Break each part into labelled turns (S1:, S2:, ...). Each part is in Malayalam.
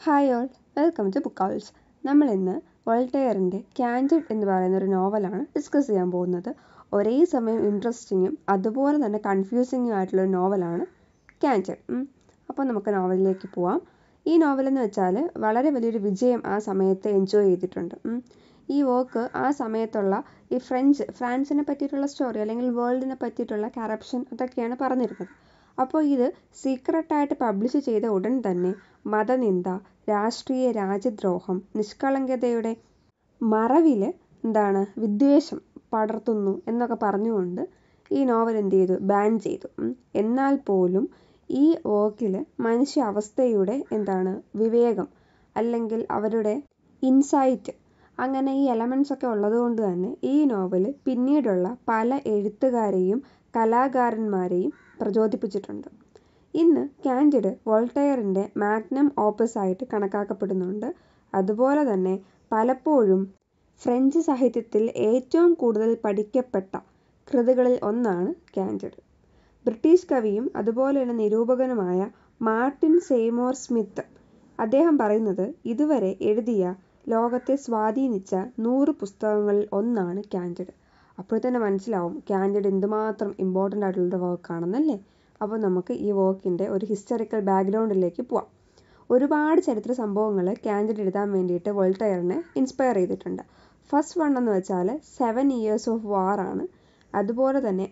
S1: Hi all, welcome to book howls. നമ്മൾ ഇന്ന് വോൾട്ടയറിൻ്റെ കാൻഡിഡ് എന്ന് പറയുന്ന ഒരു നോവലാണ് ഡിസ്കസ് ചെയ്യാൻ പോകുന്നത്. ഒരേ സമയം ഇൻട്രസ്റ്റിങ്ങും അതുപോലെ തന്നെ കൺഫ്യൂസിങ്ങും ആയിട്ടുള്ളൊരു നോവലാണ് കാൻഡിഡ്. അപ്പോൾ നമുക്ക് നോവലിലേക്ക് പോവാം. ഈ നോവലെന്ന് വെച്ചാൽ വളരെ വലിയൊരു വിജയം ആ സമയത്ത് എൻജോയ് ചെയ്തിട്ടുണ്ട്. ഈ വർക്ക് ആ സമയത്തുള്ള ഈ ഫ്രാൻസിനെ പറ്റിയിട്ടുള്ള സ്റ്റോറി അല്ലെങ്കിൽ വേൾഡിനെ പറ്റിയിട്ടുള്ള കറപ്ഷൻ അതൊക്കെയാണ് പറഞ്ഞിരുന്നത്. അപ്പോൾ ഇത് സീക്രട്ടായിട്ട് പബ്ലിഷ് ചെയ്ത ഉടൻ തന്നെ മതനിന്ദ, രാഷ്ട്രീയ രാജ്യദ്രോഹം, നിഷ്കളങ്കതയുടെ മറവിൽ വിദ്വേഷം പടർത്തുന്നു എന്നൊക്കെ പറഞ്ഞുകൊണ്ട് ഈ നോവൽ എന്ത് ചെയ്തു, ബാൻ ചെയ്തു. എന്നാൽ പോലും ഈ വർക്കിൽ മനുഷ്യ അവസ്ഥയുടെ വിവേകം അല്ലെങ്കിൽ അവരുടെ ഇൻസൈറ്റ് അങ്ങനെ ഈ എലമെൻറ്റ്സ് ഒക്കെ ഉള്ളതുകൊണ്ട് തന്നെ ഈ നോവൽ പിന്നീടുള്ള പല എഴുത്തുകാരെയും കലാകാരന്മാരെയും പ്രചോദിപ്പിച്ചിട്ടുണ്ട്. ഇന്ന് കാൻഡിഡ് വോൾട്ടയറിൻ്റെ മാഗ്നം ഓപ്പസ് ആയിട്ട് കണക്കാക്കപ്പെടുന്നുണ്ട്. അതുപോലെ തന്നെ പലപ്പോഴും ഫ്രഞ്ച് സാഹിത്യത്തിൽ ഏറ്റവും കൂടുതൽ പഠിക്കപ്പെട്ട കൃതികളിൽ ഒന്നാണ് കാൻഡിഡ്. ബ്രിട്ടീഷ് കവിയും അതുപോലെ തന്നെ നിരൂപകനുമായ മാർട്ടിൻ സെയ്മോർ സ്മിത്ത് അദ്ദേഹം പറയുന്നത് ഇതുവരെ എഴുതിയ ലോകത്തെ സ്വാധീനിച്ച 100 പുസ്തകങ്ങളിൽ ഒന്നാണ് കാൻഡിഡ്. അപ്പോൾ തന്നെ മനസ്സിലാവും കാൻഡിഡ് എന്തുമാത്രം ഇമ്പോർട്ടൻ്റ് ആയിട്ടുള്ളൊരു വർക്കാണെന്നല്ലേ. അപ്പോൾ നമുക്ക് ഈ വർക്കിൻ്റെ ഒരു ഹിസ്റ്ററിക്കൽ ബാക്ക്ഗ്രൗണ്ടിലേക്ക് പോവാം. ഒരുപാട് ചരിത്ര സംഭവങ്ങൾ കാൻഡിഡ് എഴുതാൻ വേണ്ടിയിട്ട് വോൾട്ടയറിനെ ഇൻസ്പയർ ചെയ്തിട്ടുണ്ട്. ഫസ്റ്റ് വൺ എന്ന് വെച്ചാൽ 7 ഇയേഴ്സ് ഓഫ് വാർ ആണ്. അതുപോലെ തന്നെ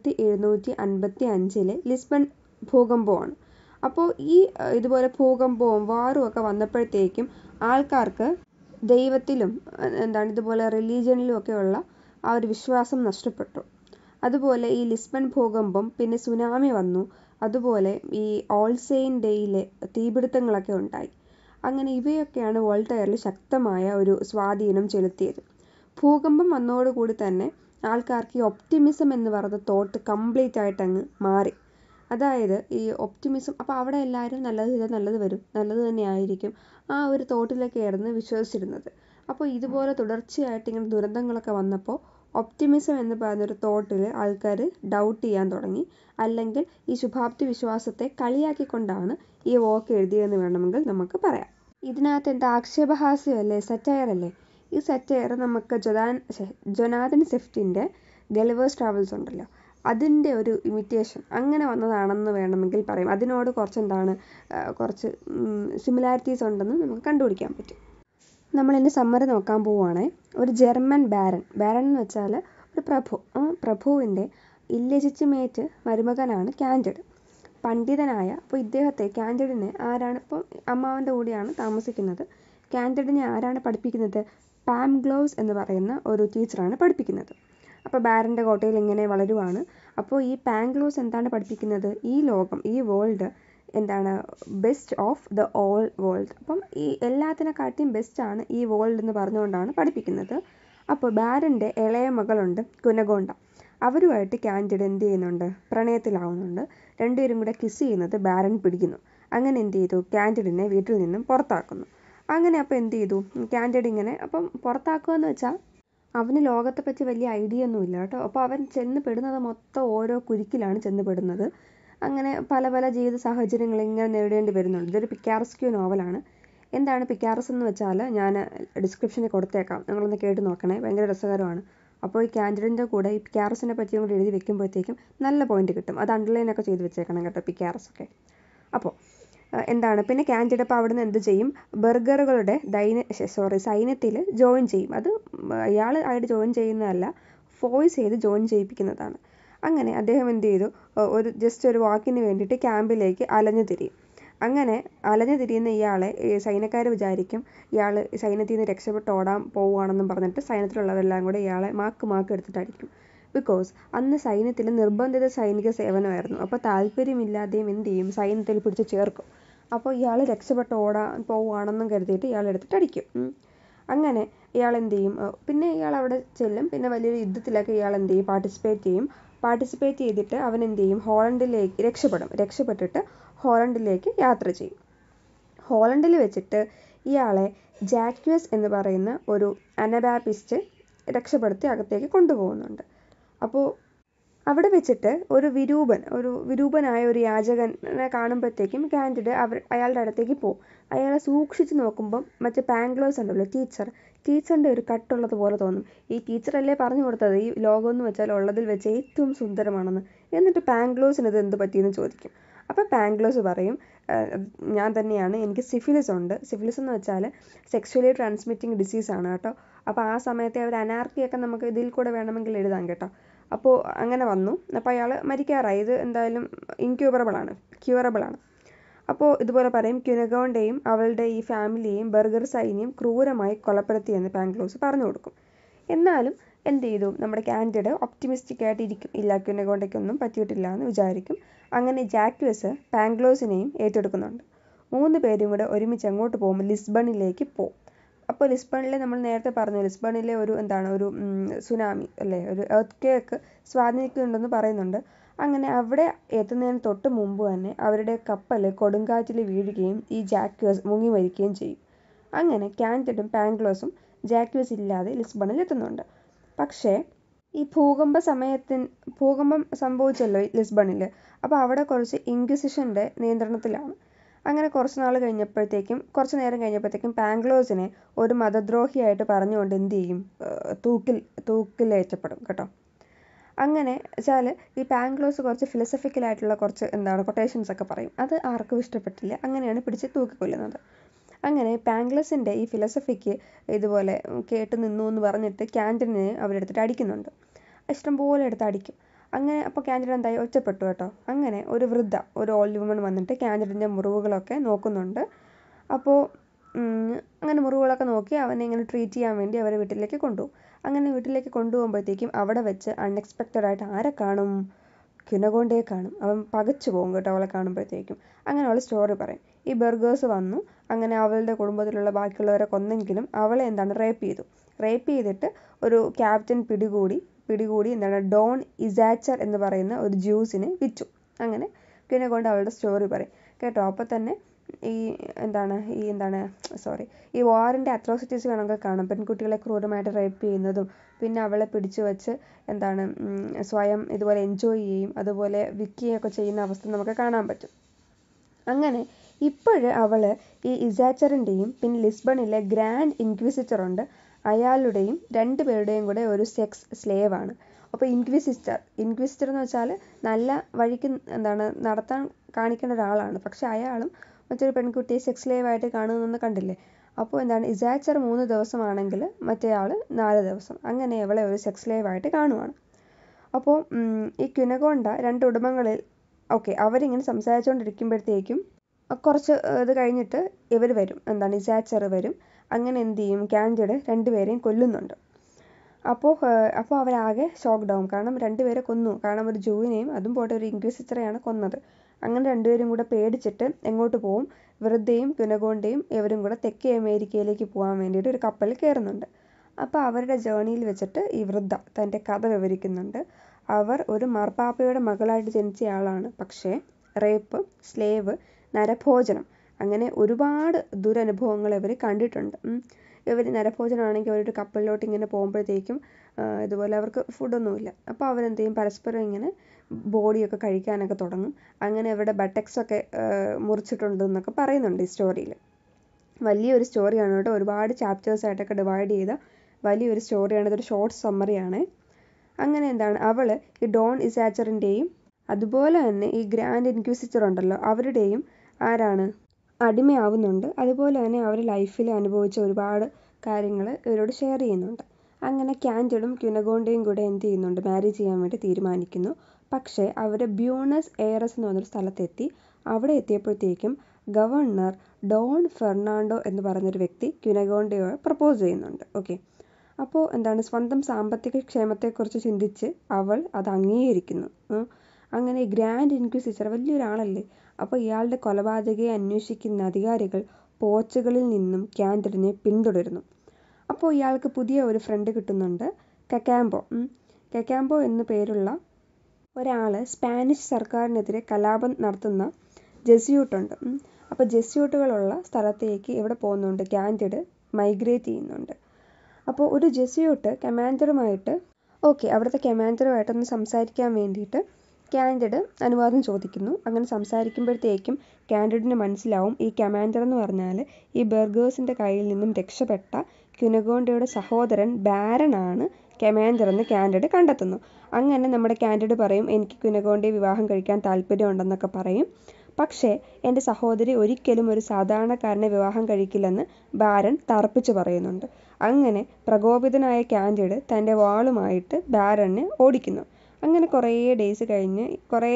S1: 1755 ലിസ്ബൺ ഭൂകമ്പമാണ്. അപ്പോൾ ഈ ഇതുപോലെ ഭൂകമ്പവും വാറും ഒക്കെ വന്നപ്പോഴത്തേക്കും ആൾക്കാർക്ക് ദൈവത്തിലും ഇതുപോലെ റിലീജിയനിലും ഒക്കെയുള്ള ആ ഒരു വിശ്വാസം നഷ്ടപ്പെട്ടു. അതുപോലെ ഈ ലിസ്ബൺ ഭൂകമ്പം, പിന്നെ സുനാമി വന്നു, അതുപോലെ ഈ ഓൾ സെയിൻ ഡേയിലെ തീപിടുത്തങ്ങളൊക്കെ ഉണ്ടായി. അങ്ങനെ ഇവയൊക്കെയാണ് വോൾട്ടയറിൽ ശക്തമായ ഒരു സ്വാധീനം ചെലുത്തിയത്. ഭൂകമ്പം വന്നതോടുകൂടി തന്നെ ആൾക്കാർക്ക് ഈ ഒപ്റ്റിമിസം എന്ന് പറയുന്ന തോട്ട് കംപ്ലീറ്റ് ആയിട്ട് അങ്ങ് മാറി. അതായത് ഈ ഒപ്റ്റിമിസം, അപ്പോൾ അവിടെ എല്ലാവരും നല്ലത് ചെയ്താൽ നല്ലത് വരും, നല്ലത് തന്നെ ആയിരിക്കും, ആ ഒരു തോട്ടിലൊക്കെയായിരുന്നു വിശ്വസിച്ചിരുന്നത്. അപ്പോൾ ഇതുപോലെ തുടർച്ചയായിട്ട് ഇങ്ങനെ ദുരന്തങ്ങളൊക്കെ വന്നപ്പോൾ ഒപ്റ്റിമിസം എന്ന് പറയുന്നൊരു തോട്ടിൽ ആൾക്കാർ ഡൗട്ട് ചെയ്യാൻ തുടങ്ങി. അല്ലെങ്കിൽ ഈ ശുഭാപ്തി വിശ്വാസത്തെ കളിയാക്കിക്കൊണ്ടാണ് ഈ വർക്ക് എഴുതിയതെന്ന് വേണമെങ്കിൽ നമുക്ക് പറയാം. ഇതിനകത്ത് ആക്ഷേപഹാസ്യമല്ലേ, സറ്റയറല്ലേ. ഈ സറ്റയർ നമുക്ക് ജൊനാഥൻ സ്വിഫ്റ്റിൻ്റെ ഗളിവേഴ്സ് ട്രാവൽസ് ഉണ്ടല്ലോ, അതിൻ്റെ ഒരു ഇമിറ്റേഷൻ അങ്ങനെ വന്നതാണെന്ന് വേണമെങ്കിൽ പറയും. അതിനോട് കുറച്ച് സിമിലാരിറ്റീസ് ഉണ്ടെന്ന് നമുക്ക് കണ്ടുപിടിക്കാൻ പറ്റും. നമ്മളിന്ന് സമ്മറി നോക്കാൻ പോവുകയാണെ. ഒരു ജർമ്മൻ ബാരൻ എന്ന് വെച്ചാൽ ഒരു പ്രഭുവിൻ്റെ ഇല്ലെജിറ്റിമേറ്റ് മരുമകനാണ് കാൻഡിഡ്. പണ്ഡിതനായ, അപ്പോൾ ഇദ്ദേഹത്തെ കാൻഡിഡിനെ ആരാണ്, ഇപ്പോൾ അമ്മാവൻ്റെ കൂടെയാണ് താമസിക്കുന്നത്. കാൻഡിഡിനെ ആരാണ് പഠിപ്പിക്കുന്നത്? പാംഗ്ലോസ് എന്ന് പറയുന്ന ഒരു ടീച്ചറാണ് പഠിപ്പിക്കുന്നത്. അപ്പോൾ ബാരൻ്റെ കോട്ടയിൽ ഇങ്ങനെ വളരുവാണ്. അപ്പോൾ ഈ പാംഗ്ലോസ് എന്താണ് പഠിപ്പിക്കുന്നത്? ഈ ലോകം, ഈ world best of the all world. അപ്പം ഈ എല്ലാത്തിനെക്കാട്ടിയും ബെസ്റ്റാണ് ഈ വേൾഡ് എന്ന് പറഞ്ഞുകൊണ്ടാണ് പഠിപ്പിക്കുന്നത്. അപ്പോൾ ബാരൻ്റെ ഇളയ മകളുണ്ട് കുനഗോണ്ട. അവരുമായിട്ട് കാൻഡിഡ് എന്ത് ചെയ്യുന്നുണ്ട്? പ്രണയത്തിലാവുന്നുണ്ട്. രണ്ടുപേരും കൂടെ കിസ് ചെയ്യുന്നത് ബാരൻ പിടിക്കുന്നു. അങ്ങനെ എന്ത് ചെയ്തു? കാൻഡിഡിനെ വീട്ടിൽ നിന്നും പുറത്താക്കുന്നു. അങ്ങനെ അപ്പോൾ എന്ത് ചെയ്തു? കാൻഡിഡ് ഇങ്ങനെ അപ്പം പുറത്താക്കുക എന്ന് വെച്ചാൽ അവന് ലോകത്തെപ്പറ്റി വലിയ ഐഡിയ ഒന്നുമില്ല കേട്ടോ. അപ്പോൾ അവൻ ചെന്ന് പെടുന്നത് മൊത്തം ഓരോ കുരുക്കിലാണ് ചെന്ന് പെടുന്നത്. അങ്ങനെ പല പല ജീവിത സാഹചര്യങ്ങൾ ഇങ്ങനെ നേരിടേണ്ടി വരുന്നുണ്ട്. ഇതൊരു പിക്കാറസ്ക്യൂ നോവലാണ്. എന്താണ് പിക്കാറസ് എന്ന് വെച്ചാൽ ഞാൻ ഡിസ്ക്രിപ്ഷനിൽ കൊടുത്തേക്കാം, നിങ്ങളൊന്ന് കേട്ട് നോക്കണേ, ഭയങ്കര രസകരമാണ്. അപ്പോൾ ഈ കാൻഡിഡിൻ്റെ കൂടെ ഈ പിക്കാറസിനെ പറ്റിയും കൂടി എഴുതി വെക്കുമ്പോഴത്തേക്കും നല്ല പോയിന്റ് കിട്ടും. അത് അണ്ടർലൈനൊക്കെ ചെയ്ത് വെച്ചേക്കണം കേട്ടോ, പിക്കാറസൊക്കെ. അപ്പോൾ പിന്നെ കാൻഡിഡ് അപ്പോൾ അവിടെ നിന്ന് എന്ത് ചെയ്യും? ബർഗറുകളുടെ സൈന്യത്തിൽ ജോയിൻ ചെയ്യും. അത് ഇയാൾ ആയിട്ട് ജോയിൻ ചെയ്യുന്നതല്ല, ഫോഴ്സ് ചെയ്ത് ജോയിൻ ചെയ്യിപ്പിക്കുന്നതാണ്. അങ്ങനെ അദ്ദേഹം എന്ത് ചെയ്തു? ജസ്റ്റ് ഒരു വാക്കിന് വേണ്ടിയിട്ട് ക്യാമ്പിലേക്ക് അലഞ്ഞു തിരിയും. അങ്ങനെ അലഞ്ഞു തിരിയുന്ന ഇയാളെ സൈന്യക്കാർ വിചാരിക്കും ഇയാൾ സൈന്യത്തിൽ നിന്ന് രക്ഷപ്പെട്ട് ഓടാൻ പോവുകയാണെന്നും പറഞ്ഞിട്ട് സൈന്യത്തിലുള്ളവരെല്ലാം കൂടെ ഇയാളെ മാർക്ക് എടുത്തിട്ടടിക്കും. ബിക്കോസ് അന്ന് സൈന്യത്തിൽ നിർബന്ധിത സൈനിക സേവനമായിരുന്നു. അപ്പോൾ താല്പര്യമില്ലാതെയും എന്ത് ചെയ്യും? സൈന്യത്തിൽ പിടിച്ച് ചേർക്കും. അപ്പോൾ ഇയാൾ രക്ഷപ്പെട്ട് ഓടാൻ പോവുകയാണെന്നും കരുതിയിട്ട് ഇയാൾ എടുത്തിട്ടടിക്കും. അങ്ങനെ ഇയാൾ എന്ത് ചെയ്യും? പിന്നെ ഇയാൾ അവിടെ ചെല്ലും. പിന്നെ വലിയൊരു യുദ്ധത്തിലൊക്കെ ഇയാൾ എന്ത് ചെയ്യും? പാർട്ടിസിപ്പേറ്റ് ചെയ്തിട്ട് അവൻ എന്ത് ചെയ്യും? ഹോളണ്ടിലേക്ക് രക്ഷപ്പെട്ടിട്ട് ഹോളണ്ടിലേക്ക് യാത്ര ചെയ്യും. ഹോളണ്ടിൽ വെച്ചിട്ട് ഇയാളെ ജാക്വസ് എന്ന് പറയുന്ന ഒരു അനബാപ്പിസ്റ്റ് രക്ഷപ്പെടുത്തി അകത്തേക്ക് കൊണ്ടുപോകുന്നുണ്ട്. അപ്പോൾ അവിടെ വെച്ചിട്ട് ഒരു വിരൂപനായ ഒരു യാചകനെ കാണുമ്പോഴത്തേക്കും കാൻഡിഡ് അയാളുടെ അടുത്തേക്ക് പോകും. അയാളെ സൂക്ഷിച്ച് നോക്കുമ്പം മറ്റേ പാങ്ക്ലോസ് ഉണ്ടല്ലോ ടീച്ചറിൻ്റെ ഒരു കട്ടുള്ളത് പോലെ തോന്നും. ഈ ടീച്ചറല്ലേ പറഞ്ഞു കൊടുത്തത് ഈ ലോകം എന്ന് വെച്ചാൽ ഉള്ളതിൽ വെച്ച് ഏറ്റവും സുന്ദരമാണെന്ന്. എന്നിട്ട് പാങ്ക്ലോസിന് ഇത് എന്ത് പറ്റിയെന്ന് ചോദിക്കും. അപ്പോൾ പാങ്ക്ലോസ് പറയും, ഞാൻ തന്നെയാണ്, എനിക്ക് സിഫിലിസ് ഉണ്ട്. സിഫിലിസ് എന്ന് വെച്ചാൽ സെക്ഷുവലി ട്രാൻസ്മിറ്റിംഗ് ഡിസീസാണ് കേട്ടോ. അപ്പോൾ ആ സമയത്തെ ഒരു അനാർക്കിയൊക്കെ നമുക്ക് ഇതിൽ കൂടെ വേണമെങ്കിൽ എഴുതാം കേട്ടോ. അപ്പോൾ അങ്ങനെ വന്നു. അപ്പോൾ അയാൾ മരിക്കാറായി. ഇത് എന്തായാലും ക്യൂറബിളാണ്. അപ്പോൾ ഇതുപോലെ പറയും, ക്യുനഗോണ്ടെയും അവളുടെ ഈ ഫാമിലിയെയും ബർഗർ സൈന്യം ക്രൂരമായി കൊലപ്പെടുത്തിയെന്ന് പാങ്ക്ലോസ് പറഞ്ഞു കൊടുക്കും. എന്നാലും എന്ത് ചെയ്തു, നമ്മുടെ കാൻഡിഡ് ഒപ്റ്റിമിസ്റ്റിക് ആയിട്ട് ഇരിക്കും. ഇല്ല, ക്യുനഗോണ്ടയ്ക്കൊന്നും പറ്റിയിട്ടില്ല എന്ന് വിചാരിക്കും. അങ്ങനെ ജാക്വസ് പാങ്ക്ലോസിനെയും ഏറ്റെടുക്കുന്നുണ്ട്. 3 പേരും കൂടെ ഒരുമിച്ച് അങ്ങോട്ട് പോകും, ലിസ്ബണിലേക്ക് പോകും. അപ്പോൾ ലിസ്ബണിലെ നമ്മൾ നേരത്തെ പറഞ്ഞു, ലിസ്ബണിലെ ഒരു സുനാമി അല്ലേ, ഒരു എർത്ത് ക്വേക്ക് സ്വാധീനിക്കുന്നുണ്ടെന്ന് പറയുന്നുണ്ട്. അങ്ങനെ അവിടെ എത്തുന്നതിന് തൊട്ട് മുമ്പ് തന്നെ അവരുടെ കപ്പൽ കൊടുങ്കാറ്റിൽ വീഴുകയും ഈ ജാക്വസ് മുങ്ങി മരിക്കുകയും ചെയ്യും. അങ്ങനെ കാൻഡിഡും പാങ്ക്ലോസും ജാക്വസ് ഇല്ലാതെ ലിസ്ബണിൽ എത്തുന്നുണ്ട്. പക്ഷേ ഈ ഭൂകമ്പം സംഭവിച്ചല്ലോ ലിസ്ബണിൽ. അപ്പോൾ അവിടെ കുറച്ച് ഇൻക്വിസിഷൻ്റെ നിയന്ത്രണത്തിലാണ്. അങ്ങനെ കുറച്ച് നേരം കഴിഞ്ഞപ്പോഴത്തേക്കും പാങ്ക്ലോസിനെ ഒരു മതദ്രോഹിയായിട്ട് പറഞ്ഞുകൊണ്ട് എന്ത് ചെയ്യും, തൂക്കിലേറ്റപ്പെടും കേട്ടോ. അങ്ങനെ വെച്ചാൽ ഈ പാങ്ക്ലോസ് കുറച്ച് ഫിലോസഫിക്കലായിട്ടുള്ള കുറച്ച് കൊട്ടേഷൻസ് ഒക്കെ പറയും. അത് ആർക്കും ഇഷ്ടപ്പെട്ടില്ല. അങ്ങനെയാണ് പിടിച്ച് തൂക്കിക്കൊല്ലുന്നത്. അങ്ങനെ പാങ്ക്ലോസിൻ്റെ ഈ ഫിലോസഫിക്ക് ഇതുപോലെ കേട്ട് നിന്നു എന്ന് പറഞ്ഞിട്ട് കാൻഡിഡിനെ അവരെടുത്തിട്ട് അടിക്കുന്നുണ്ട്. ഇഷ്ടംപോലെ എടുത്ത് അടിക്കും. അങ്ങനെ അപ്പോൾ കാൻഡിഡ് എന്തായി, ഒറ്റപ്പെട്ടു കേട്ടോ. അങ്ങനെ ഒരു ഓൾഡ് വുമൺ വന്നിട്ട് കാൻഡിഡിൻ്റെ മുറിവുകളൊക്കെ നോക്കുന്നുണ്ട്. അപ്പോൾ അങ്ങനെ മുറിവുകളൊക്കെ നോക്കി അവനെ ഇങ്ങനെ ട്രീറ്റ് ചെയ്യാൻ വേണ്ടി അവരെ വീട്ടിലേക്ക് കൊണ്ടുപോകും. അങ്ങനെ വീട്ടിലേക്ക് കൊണ്ടുപോകുമ്പോഴത്തേക്കും അവിടെ വെച്ച് അൺഎക്സ്പെക്റ്റഡായിട്ട് ആരെ കാണും, ക്യുനഗോണ്ടയെ കാണും. അവൻ പകച്ചു പോകും കേട്ടോ അവളെ കാണുമ്പോഴത്തേക്കും. അങ്ങനെ അവൾ സ്റ്റോറി പറയും, ഈ ബർഗേഴ്സ് വന്നു, അങ്ങനെ അവളുടെ കുടുംബത്തിലുള്ള ബാക്കിയുള്ളവരെ കൊന്നെങ്കിലും അവളെ റേപ്പ് ചെയ്തിട്ട് ഒരു ക്യാപ്റ്റൻ പിടികൂടി ഡോൺ ഇസാച്ചർ എന്ന് പറയുന്ന ഒരു ജ്യൂസിനെ വിറ്റു. അങ്ങനെ ക്യുനഗോണ്ട അവളുടെ സ്റ്റോറി പറയും കേട്ടോ. അപ്പോൾ തന്നെ ഈ വാറിൻ്റെ അട്രോസിറ്റീസ് വേണമെങ്കിൽ കാണാം. പെൺകുട്ടികളെ ക്രൂരമായിട്ട് റേപ്പ് ചെയ്യുന്നതും പിന്നെ അവളെ പിടിച്ചു വെച്ച് സ്വയം ഇതുപോലെ എൻജോയ് ചെയ്യും, അതുപോലെ വിൽക്കുകയൊക്കെ ചെയ്യുന്ന അവസ്ഥ നമുക്ക് കാണാൻ പറ്റും. അങ്ങനെ ഇപ്പോഴ് അവൾ ഈ ഇസാച്ചറിൻ്റെയും പിന്നെ ലിസ്ബണിലെ ഗ്രാൻഡ് ഇൻക്വിസിറ്ററുണ്ട്, അയാളുടെയും 2 പേരുടെയും കൂടെ ഒരു സെക്സ് സ്ലേവാണ്. അപ്പോൾ ഇൻക്വിസിറ്റർ എന്ന് വെച്ചാൽ നല്ല വഴിക്ക് നടത്താൻ കാണിക്കേണ്ട ഒരാളാണ്. പക്ഷെ അയാളും മറ്റൊരു പെൺകുട്ടിയെ സെക്സ് സ്ലേവായിട്ട് കാണുന്നതെന്ന് കണ്ടില്ലേ. അപ്പോൾ ഇസാച്ചർ 3 ദിവസമാണെങ്കിൽ മറ്റേയാൾ 4 ദിവസം. അങ്ങനെ അവളെ ഒരു സെക്സ് സ്ലേവായിട്ട് കാണുവാണ്. അപ്പോൾ ഈ ക്യുനഗോണ്ട 2 ഉടമകളിൽ അവരിങ്ങനെ സംസാരിച്ചുകൊണ്ടിരിക്കുമ്പോഴത്തേക്കും കുറച്ച് ഇത് കഴിഞ്ഞിട്ട് ഇവർ വരും, ഇസാച്ചർ വരും. അങ്ങനെ എന്ത് ചെയ്യും, കാൻഡിഡ് 2 പേരെയും കൊല്ലുന്നുണ്ട്. അപ്പോൾ അവരാകെ ഷോക്ക്ഡ് ആവും. കാരണം 2 പേരെ കൊന്നു. കാരണം ഒരു ജൂവിനെയും അതും പോട്ടെ ഒരു ഇൻക്വിസിറ്ററെയാണ് കൊന്നത്. അങ്ങനെ 2 പേരും കൂടെ പേടിച്ചിട്ട് എങ്ങോട്ട് പോവും, വൃദ്ധയും ക്യുനഗോണ്ടയും ഇവരും കൂടെ തെക്കേ അമേരിക്കയിലേക്ക് പോകാൻ വേണ്ടിയിട്ട് ഒരു കപ്പലിൽ കയറുന്നുണ്ട്. അപ്പോൾ അവരുടെ ജേർണിയിൽ വെച്ചിട്ട് ഈ വൃദ്ധ തൻ്റെ കഥ വിവരിക്കുന്നുണ്ട്. അവർ ഒരു മാർപ്പാപ്പയുടെ മകളായിട്ട് ജനിച്ചയാളാണ്. പക്ഷേ റേപ്പ്, സ്ലേവ്, നരഭോജനം അങ്ങനെ ഒരുപാട് ദുരനുഭവങ്ങൾ ഇവർ കണ്ടിട്ടുണ്ട്. ഇവർ നരഭോജനമാണെങ്കിൽ അവരൊരു കപ്പലിലോട്ട് ഇങ്ങനെ പോകുമ്പോഴത്തേക്കും ഇതുപോലെ അവർക്ക് ഫുഡൊന്നുമില്ല. അപ്പോൾ അവരെന്ത് ചെയ്യും, പരസ്പരം ഇങ്ങനെ ബോഡിയൊക്കെ കഴിക്കാനൊക്കെ തുടങ്ങും. അങ്ങനെ അവരുടെ ബട്ടക്സൊക്കെ മുറിച്ചിട്ടുണ്ടെന്നൊക്കെ പറയുന്നുണ്ട് ഈ സ്റ്റോറിയിൽ. വലിയൊരു സ്റ്റോറിയാണ് കേട്ടോ. ഒരുപാട് ചാപ്റ്റേഴ്സായിട്ടൊക്കെ ഡിവൈഡ് ചെയ്ത വലിയൊരു സ്റ്റോറിയാണ്. ഇതൊരു ഷോർട്ട് സമ്മറിയാണ്. അങ്ങനെ അവൾ ഈ ഡോൺ ഇസാച്ചറിൻ്റെയും അതുപോലെ തന്നെ ഈ ഗ്രാൻഡ് ഇൻക്വിസിറ്റർ ഉണ്ടല്ലോ അവരുടെയും അടിമയാവുന്നുണ്ട്. അതുപോലെ തന്നെ അവർ ലൈഫിൽ അനുഭവിച്ച ഒരുപാട് കാര്യങ്ങൾ ഇവരോട് ഷെയർ ചെയ്യുന്നുണ്ട്. അങ്ങനെ കാൻഡിഡും ക്യുനഗോണ്ടയും കൂടെ എന്ത് ചെയ്യുന്നുണ്ട്, മാരേജ് ചെയ്യാൻ വേണ്ടി തീരുമാനിക്കുന്നു. പക്ഷേ അവർ ബ്യൂണസ് എയറസ് എന്ന് പറഞ്ഞൊരു സ്ഥലത്തെത്തി. അവിടെ എത്തിയപ്പോഴത്തേക്കും ഗവർണർ ഡോൺ ഫെർണാണ്ടോ എന്ന് പറഞ്ഞൊരു വ്യക്തി ക്യുനഗോണ്ടയെ പ്രപ്പോസ് ചെയ്യുന്നുണ്ട്. അപ്പോൾ സ്വന്തം സാമ്പത്തിക ക്ഷേമത്തെക്കുറിച്ച് ചിന്തിച്ച് അവൾ അത് അംഗീകരിക്കുന്നു. അങ്ങനെ ഗ്രാൻഡ് ഇൻക്വിസിറ്റർ വലിയൊരാളല്ലേ. അപ്പോൾ ഇയാളുടെ കൊലപാതകയെ അന്വേഷിക്കുന്ന അധികാരികൾ പോർച്ചുഗലിൽ നിന്നും കാൻഡിഡിനെ പിന്തുടരുന്നു. അപ്പോൾ ഇയാൾക്ക് പുതിയ ഒരു ഫ്രണ്ട് കിട്ടുന്നുണ്ട്, കക്കാംബോ എന്നു പേരുള്ള ഒരാൾ. സ്പാനിഷ് സർക്കാരിനെതിരെ കലാപം നടത്തുന്ന ജെസ്യൂട്ടുണ്ട്. അപ്പോൾ ജെസ്യൂട്ടുകളുള്ള സ്ഥലത്തേക്ക് ഇവിടെ പോകുന്നുണ്ട്, കാൻഡിഡ് മൈഗ്രേറ്റ് ചെയ്യുന്നുണ്ട്. അപ്പോൾ ഒരു ജെസ്യൂട്ട് കമാൻഡറുമായിട്ട് ഓക്കെ, അവിടുത്തെ കമാൻഡറുമായിട്ടൊന്ന് സംസാരിക്കാൻ വേണ്ടിയിട്ട് കാൻഡിഡ് അനുവാദം ചോദിക്കുന്നു. അങ്ങനെ സംസാരിക്കുമ്പോഴത്തേക്കും കാൻഡിഡിന് മനസ്സിലാവും ഈ കമാൻഡർ എന്ന് പറഞ്ഞാൽ ഈ ബർഗേഴ്സിൻ്റെ കയ്യിൽ നിന്നും രക്ഷപ്പെട്ട ക്യുനഗോണ്ടയുടെ സഹോദരൻ ബാരനാണ് കമാൻഡർ എന്ന് കാൻഡിഡ് കണ്ടെത്തുന്നു. അങ്ങനെ നമ്മുടെ കാൻഡിഡ് പറയും, എനിക്ക് ക്യുനഗോണ്ടയെ വിവാഹം കഴിക്കാൻ താല്പര്യമുണ്ടെന്നൊക്കെ പറയും. പക്ഷേ എൻ്റെ സഹോദരി ഒരിക്കലും ഒരു സാധാരണക്കാരനെ വിവാഹം കഴിക്കില്ലെന്ന് ബാരൻ തറപ്പിച്ച് പറയുന്നുണ്ട്. അങ്ങനെ പ്രകോപിതനായ കാൻഡിഡ് തൻ്റെ വാളുമായിട്ട് ബാരനെ ഓടിക്കുന്നു. അങ്ങനെ കുറേ ഡേയ്സ് കഴിഞ്ഞ് കുറേ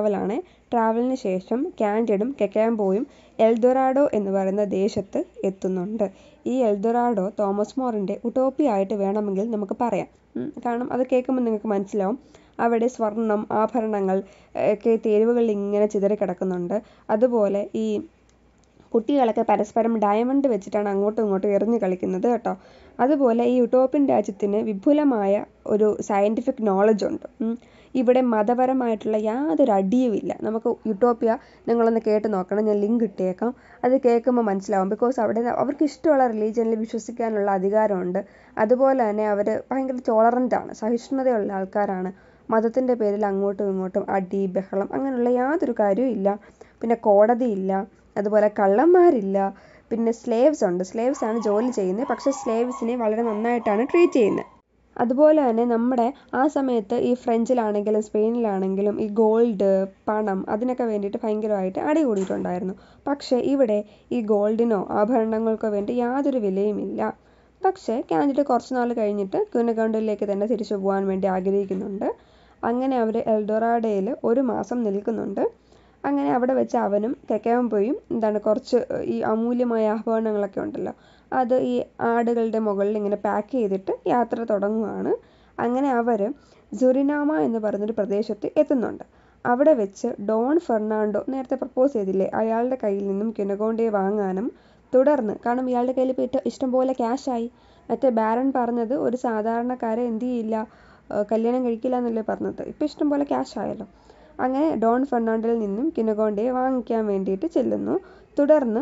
S1: ട്രാവലിന് ശേഷം കാൻഡിഡും കെക്കാംബോയും എൽദൊറാഡോ എന്ന് പറയുന്ന ദേശത്ത് എത്തുന്നുണ്ട്. ഈ എൽദൊറാഡോ തോമസ് മോറിൻ്റെ ഉട്ടോപ്പിയ ആയിട്ട് വേണമെങ്കിൽ നമുക്ക് പറയാം. കാരണം അത് കേൾക്കുമ്പോൾ നിങ്ങൾക്ക് മനസ്സിലാവും. അവിടെ സ്വർണം, ആഭരണങ്ങൾ ഒക്കെ തെരുവുകളിൽ ഇങ്ങനെ ചിതറിക്കിടക്കുന്നുണ്ട്. അതുപോലെ ഈ കുട്ടികളൊക്കെ പരസ്പരം ഡയമണ്ട് വെച്ചിട്ടാണ് അങ്ങോട്ടും ഇങ്ങോട്ടും എറിഞ്ഞു കളിക്കുന്നത് കേട്ടോ. അതുപോലെ ഈ യൂട്ടോപ്യൻ രാജ്യത്തിന് വിപുലമായ ഒരു സയൻറ്റിഫിക് നോളജ് ഉണ്ട്. ഇവിടെ മതപരമായിട്ടുള്ള യാതൊരു അടിയുമില്ല. നമുക്ക് യൂട്ടോപ്യ നിങ്ങളൊന്ന് കേട്ട് നോക്കണം, ഞാൻ ലിങ്ക് ഇട്ടേക്കാം. അത് കേൾക്കുമ്പോൾ മനസ്സിലാവും. ബിക്കോസ് അവിടെ അവർക്ക് ഇഷ്ടമുള്ള റിലീജിയനിൽ വിശ്വസിക്കാനുള്ള അധികാരമുണ്ട്. അതുപോലെ തന്നെ അവർ ഭയങ്കര ടോളറൻ്റാണ്, സഹിഷ്ണുതയുള്ള ആൾക്കാരാണ്. മതത്തിൻ്റെ പേരിൽ അങ്ങോട്ടും ഇങ്ങോട്ടും അടി, ബഹളം അങ്ങനെയുള്ള യാതൊരു കാര്യവും ഇല്ല. പിന്നെ കോടതിയില്ല, അതുപോലെ കള്ളന്മാരില്ല. പിന്നെ സ്ലേവ്സ് ഉണ്ട്. സ്ലേവ്സാണ് ജോലി ചെയ്യുന്നത്. പക്ഷേ സ്ലേവ്സിനെ വളരെ നന്നായിട്ടാണ് ട്രീറ്റ് ചെയ്യുന്നത്. അതുപോലെ തന്നെ നമ്മുടെ ആ സമയത്ത് ഈ ഫ്രഞ്ചിലാണെങ്കിലും സ്പെയിനിലാണെങ്കിലും ഈ ഗോൾഡ്, പണം അതിനൊക്കെ വേണ്ടിയിട്ട് ഭയങ്കരമായിട്ട് അടി കൂടിയിട്ടുണ്ടായിരുന്നു. പക്ഷേ ഇവിടെ ഈ ഗോൾഡിനോ ആഭരണങ്ങൾക്കോ വേണ്ടി യാതൊരു വിലയുമില്ല. പക്ഷേ കാൻഡിഡ് കുറച്ച് നാൾ കഴിഞ്ഞിട്ട് ക്യുനഗോണ്ടയിലേക്ക് തന്നെ തിരിച്ചു പോകാൻ വേണ്ടി ആഗ്രഹിക്കുന്നുണ്ട്. അങ്ങനെ അവർ എൽഡൊറാഡോയിൽ 1 മാസം നിൽക്കുന്നുണ്ട്. അങ്ങനെ അവിടെ വെച്ച് അവനും കെക്കാംബോയും കുറച്ച് ഈ അമൂല്യമായ ആഭരണങ്ങളൊക്കെ ഉണ്ടല്ലോ, അത് ഈ ആടുകളുടെ മുകളിൽ ഇങ്ങനെ പാക്ക് ചെയ്തിട്ട് യാത്ര തുടങ്ങുകയാണ്. അങ്ങനെ അവർ സുറിനാമ എന്ന് പറയുന്നൊരു പ്രദേശത്ത് എത്തുന്നുണ്ട്. അവിടെ വെച്ച് ഡോൺ ഫെർണാണ്ടോ നേരത്തെ പ്രപ്പോസ് ചെയ്തില്ലേ, അയാളുടെ കയ്യിൽ നിന്നും ക്യുനഗോണ്ടയെ വാങ്ങാനും തുടർന്ന്, കാരണം ഇയാളുടെ കയ്യിൽ ഇപ്പോൾ ഇഷ്ടംപോലെ ക്യാഷായി. മറ്റേ ബാരൻ പറഞ്ഞത് ഒരു സാധാരണക്കാരെ എന്ത് ചെയ്യില്ല, കല്യാണം കഴിക്കില്ല എന്നല്ലേ പറഞ്ഞത്. ഇപ്പോൾ ഇഷ്ടംപോലെ ക്യാഷായല്ലോ. അങ്ങനെ ഡോൺ ഫെർണാണ്ടോയിൽ നിന്നും ക്യുനഗോണ്ടയെ വാങ്ങിക്കാൻ വേണ്ടിയിട്ട് ചെല്ലുന്നു. തുടർന്ന്